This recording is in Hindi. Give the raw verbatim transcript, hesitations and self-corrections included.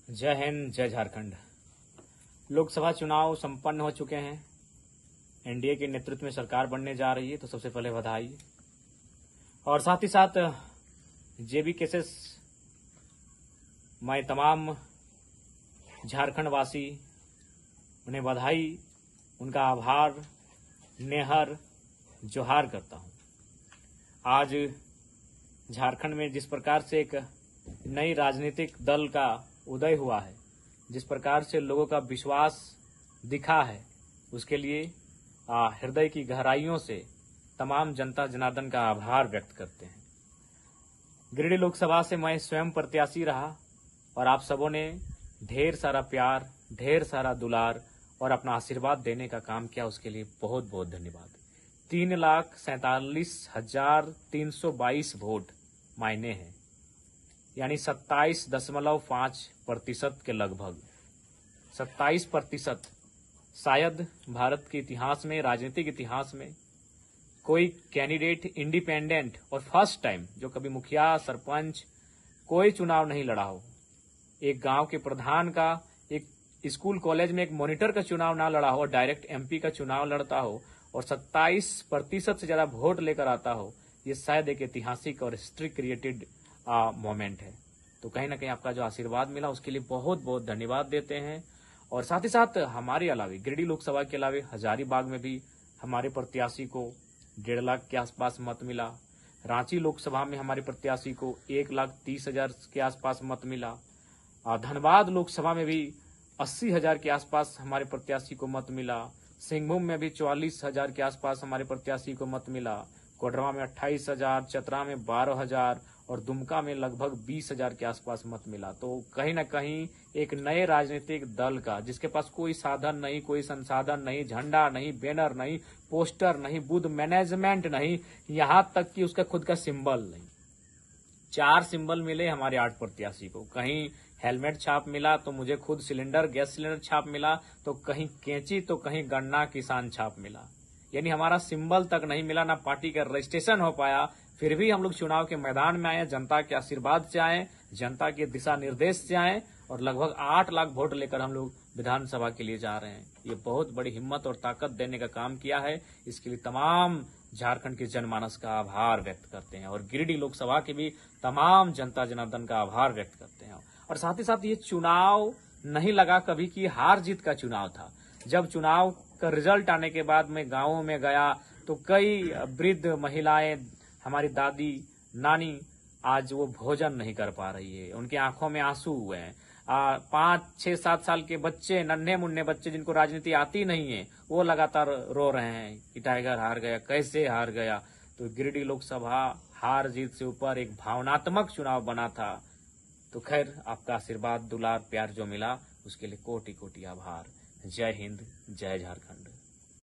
जय हिंद, जय झारखंड। लोकसभा चुनाव संपन्न हो चुके हैं। एनडीए के नेतृत्व में सरकार बनने जा रही है, तो सबसे पहले बधाई। और साथ ही साथ जेबी केसेस मैं तमाम झारखंड वासी उन्हें बधाई, उनका आभार, नेहर, जोहार करता हूं। आज झारखंड में जिस प्रकार से एक नई राजनीतिक दल का उदय हुआ है, जिस प्रकार से लोगों का विश्वास दिखा है, उसके लिए हृदय की गहराइयों से तमाम जनता जनार्दन का आभार व्यक्त करते हैं। गिरिडीह लोकसभा से मैं स्वयं प्रत्याशी रहा और आप सबों ने ढेर सारा प्यार, ढेर सारा दुलार और अपना आशीर्वाद देने का काम किया, उसके लिए बहुत बहुत धन्यवाद। तीन लाख सैतालीस हजार तीन सौ बाईस वोट मायने हैं, यानी सत्ताईस दशमलव पांच प्रतिशत के लगभग। सत्ताईस प्रतिशत शायद भारत के इतिहास में, राजनीतिक इतिहास में कोई कैंडिडेट इंडिपेंडेंट और फर्स्ट टाइम जो कभी मुखिया, सरपंच कोई चुनाव नहीं लड़ा हो, एक गांव के प्रधान का, एक स्कूल कॉलेज में एक मॉनिटर का चुनाव ना लड़ा हो, डायरेक्ट एमपी का चुनाव लड़ता हो और सत्ताईस प्रतिशत से ज्यादा वोट लेकर आता हो, ये शायद एक ऐतिहासिक और हिस्ट्री क्रिएटेड मोमेंट है। तो कहीं ना कहीं आपका जो आशीर्वाद मिला उसके लिए बहुत बहुत धन्यवाद देते हैं। और साथ ही साथ हमारे अलावे गिरिडीह लोकसभा के अलावे हजारीबाग में भी हमारे प्रत्याशी को डेढ़ लाख के आसपास मत मिला। रांची लोकसभा में हमारे प्रत्याशी को एक लाख तीस हजार के आसपास मत मिला। धनबाद लोकसभा में भी अस्सी हजार के आसपास हमारे प्रत्याशी को मत मिला। सिंहभूम में भी चौवालीस हजार के आसपास हमारे प्रत्याशी को मत मिला। कोडरमा में अट्ठाईस हजार, चतरा में बारह हजार और दुमका में लगभग बीस हजार के आसपास मत मिला। तो कहीं ना कहीं एक नए राजनीतिक दल का, जिसके पास कोई साधन नहीं, कोई संसाधन नहीं, झंडा नहीं, बैनर नहीं, पोस्टर नहीं, बूथ मैनेजमेंट नहीं, यहां तक कि उसका खुद का सिंबल नहीं। चार सिंबल मिले हमारे आठ प्रत्याशी को। कहीं हेलमेट छाप मिला तो मुझे खुद सिलेंडर, गैस सिलेंडर छाप मिला, तो कहीं कैंची, तो कहीं गन्ना किसान छाप मिला। यानी हमारा सिंबल तक नहीं मिला, ना पार्टी का रजिस्ट्रेशन हो पाया। फिर भी हम लोग चुनाव के मैदान में आए, जनता के आशीर्वाद से आए, जनता के दिशा निर्देश से आए और लगभग आठ लाख वोट लेकर हम लोग विधानसभा के लिए जा रहे हैं। ये बहुत बड़ी हिम्मत और ताकत देने का काम किया है। इसके लिए तमाम झारखंड के जनमानस का आभार व्यक्त करते हैं और गिरिडीह लोकसभा के भी तमाम जनता जनार्दन का आभार व्यक्त करते हैं। और साथ ही साथ ये चुनाव नहीं लगा कभी कि हार जीत का चुनाव था। जब चुनाव का रिजल्ट आने के बाद मैं गाँवों में गया तो कई वृद्ध महिलाएं, हमारी दादी, नानी आज वो भोजन नहीं कर पा रही है, उनकी आंखों में आंसू हुए हैं। आ, पांच छह सात साल के बच्चे, नन्हे मुन्ने बच्चे जिनको राजनीति आती नहीं है, वो लगातार रो रहे हैं कि टाइगर हार गया, कैसे हार गया। तो गिरिडीह लोकसभा हार जीत से ऊपर एक भावनात्मक चुनाव बना था। तो खैर, आपका आशीर्वाद, दुलार, प्यार जो मिला उसके लिए कोटि कोटि आभार। जय हिंद, जय झारखंड।